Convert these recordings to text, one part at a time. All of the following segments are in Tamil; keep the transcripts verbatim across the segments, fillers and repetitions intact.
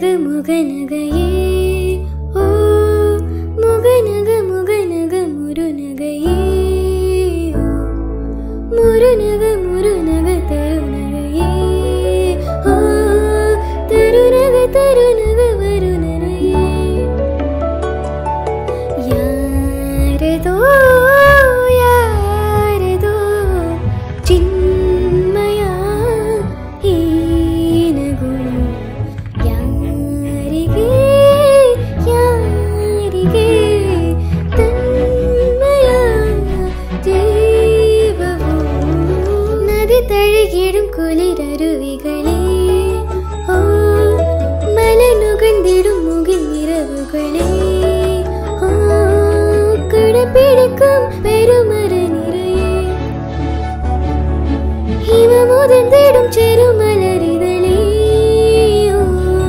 मुगनगये ओ मुगनग मुगनग मुरुनगये ओ मुरुनग मुरुनग तरुनगये ओ तरुनग तरुनग वरुनगये यार दो यार दो चिन्मया हीनगु यारिगे यारिगे तन्मया जीववु नदी तழுகிடும் குளிரருவிகளே ஓ மலனுகந்திடும் முகில் இரவுகளே ஓ குடப்பிடிக்கும் பெருமர நிறையே ஹிமமுதிர்ந்திடும் செருமலரிதழே ஓ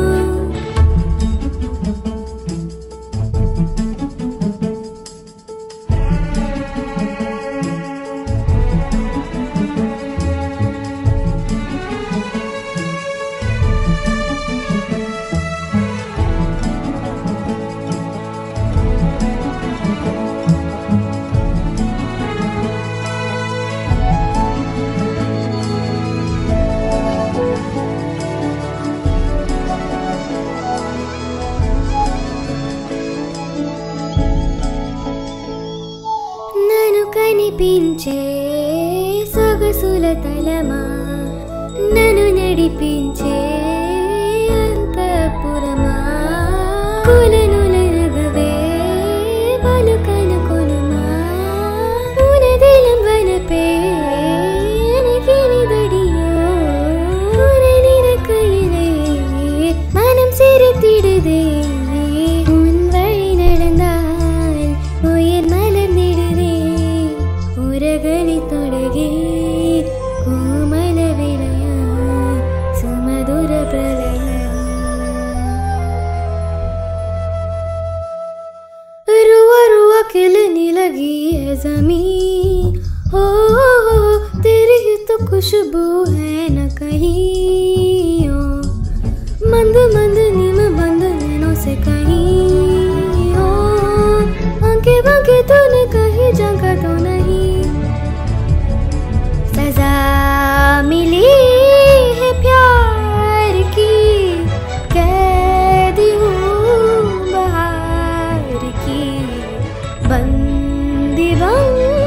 నను కనిపించే సొగసుల తలమా నను నడిపించే అంతఃపురమా కులనులనగవే పలుకను కొనుమా ఉనదిలం వనపే எனக்கினிதடியோ உனை நினைக்கையிலே மனம் சிரித்திடுதே உன் வழி நடந்தால் உயிர் மலர்ந்திடுதே உரகலி தொடகி கோமல விளைய சுமதுர பிரளய रुआ रुआ खिलने लगी है ज़मीं हो तेरी ही तो खुशबू है न कहीं ओ मंद मंद नीम बंद नैनों से कहीं ओ आंखें बांके तूने कहीं जगह तो नहीं सजा मिली है प्यार की कैदी हूँ बहार की बंदी बन